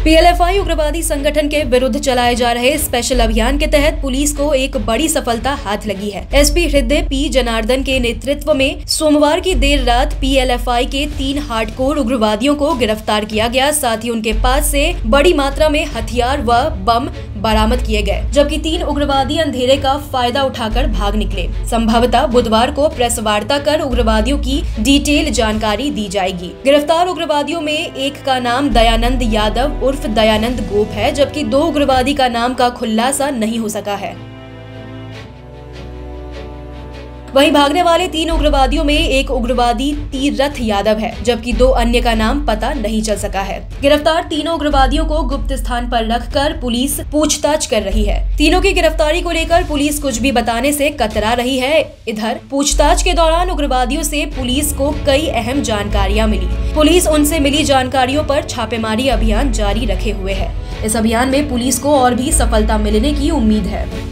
PLFI उग्रवादी संगठन के विरुद्ध चलाए जा रहे स्पेशल अभियान के तहत पुलिस को एक बड़ी सफलता हाथ लगी है। एसपी हृदय पी जनार्दन के नेतृत्व में सोमवार की देर रात पीएलएफआई के 3 हार्डकोर उग्रवादियों को गिरफ्तार किया गया। साथ ही उनके पास से बड़ी मात्रा में हथियार व बम बरामद किए गए, जबकि 3 उग्रवादी अंधेरे का फायदा उठाकर भाग निकले। संभवतः बुधवार को प्रेस वार्ता कर उग्रवादियों की डिटेल जानकारी दी जाएगी। गिरफ्तार उग्रवादियों में एक का नाम दयानंद यादव उर्फ दयानंद गोप है, जबकि 2 उग्रवादी का नाम का खुलासा नहीं हो सका है। वहीं भागने वाले 3 उग्रवादियों में एक उग्रवादी तीरथ यादव है, जबकि 2 अन्य का नाम पता नहीं चल सका है। गिरफ्तार तीनों उग्रवादियों को गुप्त स्थान पर रखकर पुलिस पूछताछ कर रही है। तीनों की गिरफ्तारी को लेकर पुलिस कुछ भी बताने से कतरा रही है। इधर पूछताछ के दौरान उग्रवादियों से पुलिस को कई अहम जानकारियां मिली। पुलिस उनसे मिली जानकारियों पर छापेमारी अभियान जारी रखे हुए है। इस अभियान में पुलिस को और भी सफलता मिलने की उम्मीद है।